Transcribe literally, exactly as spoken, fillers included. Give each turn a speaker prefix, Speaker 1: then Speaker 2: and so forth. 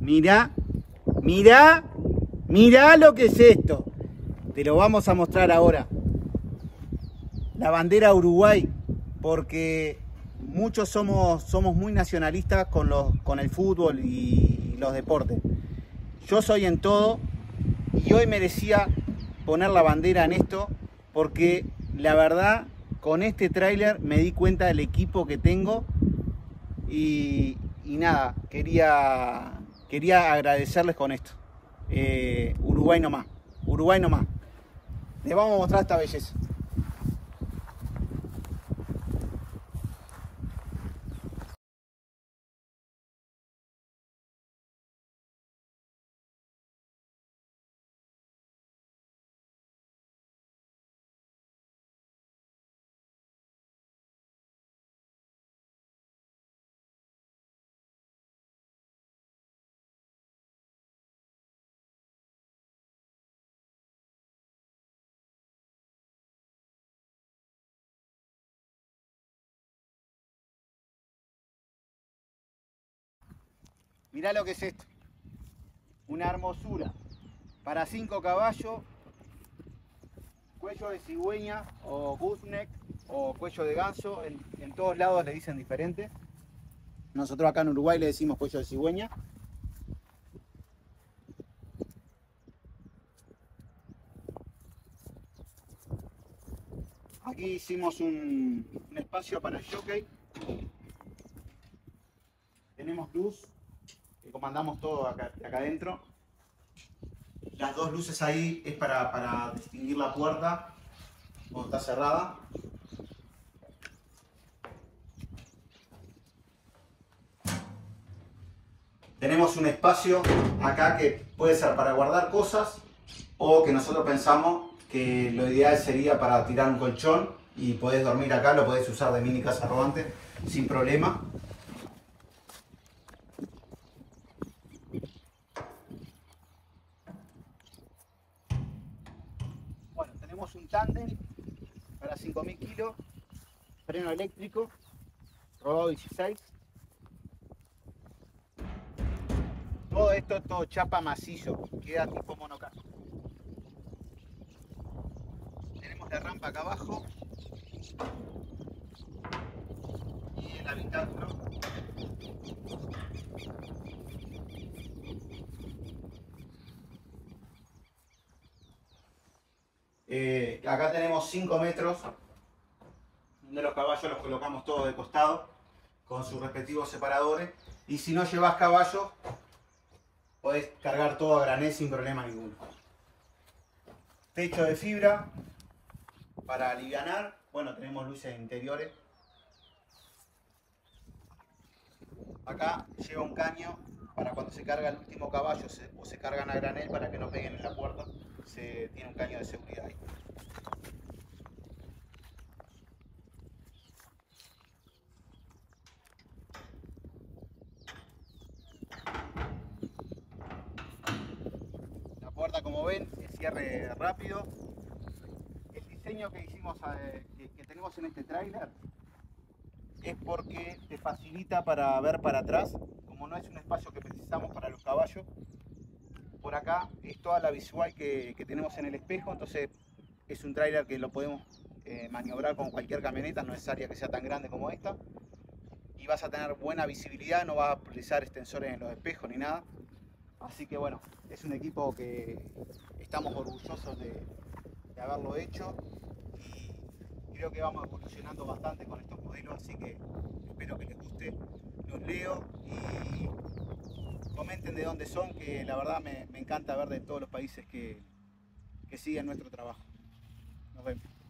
Speaker 1: mirá, mirá, mirá lo que es esto. Te lo vamos a mostrar ahora. La bandera Uruguay, porque muchos somos, somos muy nacionalistas con, los, con el fútbol y los deportes. Yo soy en todo y hoy merecía poner la bandera en esto porque la verdad con este tráiler me di cuenta del equipo que tengo y, y nada, quería, quería agradecerles con esto. Eh, Uruguay nomás, Uruguay nomás. Les vamos a mostrar esta belleza. Mirá lo que es esto. Una hermosura. Para cinco caballos, cuello de cigüeña o gooseneck o cuello de ganso. En, en todos lados le dicen diferente. Nosotros acá en Uruguay le decimos cuello de cigüeña. Aquí hicimos un, un espacio para el jockey. Tenemos luz, que comandamos todo acá, acá adentro. Las dos luces ahí es para, para distinguir la puerta cuando está cerrada. Tenemos un espacio acá que puede ser para guardar cosas o que nosotros pensamos que lo ideal sería para tirar un colchón y podés dormir acá, lo podés usar de mini casa rodante sin problema. Bueno, tenemos un tándem para cinco mil kilos, freno eléctrico, rodado dieciséis. Todo esto es todo chapa macizo, queda tipo monocaja. Tenemos la rampa acá abajo y el habitáculo. Eh, acá tenemos cinco metros de los caballos, los colocamos todos de costado con sus respectivos separadores y si no llevas caballos podés cargar todo a granel sin problema ninguno. Techo de fibra para alivianar. Bueno, tenemos luces interiores. Acá lleva un caño para cuando se carga el último caballo se, o se cargan a granel para que no peguen en la puerta. Se tiene un caño de seguridad ahí. La puerta, como ven, es cierre rápido. El diseño que hicimos, eh, que, que tenemos en este tráiler es porque te facilita para ver para atrás, como no es un espacio que precisamos para los caballos. Por acá es toda la visual que, que tenemos en el espejo, entonces es un tráiler que lo podemos eh, maniobrar con cualquier camioneta, no es necesaria que sea tan grande como esta. Y vas a tener buena visibilidad, no vas a precisar extensores en los espejos ni nada. Así que bueno, es un equipo que estamos orgullosos de, de haberlo hecho y creo que vamos evolucionando bastante con estos modelos, así que espero que les guste. Los leo y comenten de dónde son, que la verdad me, me encanta ver de todos los países que, que siguen nuestro trabajo. Nos vemos.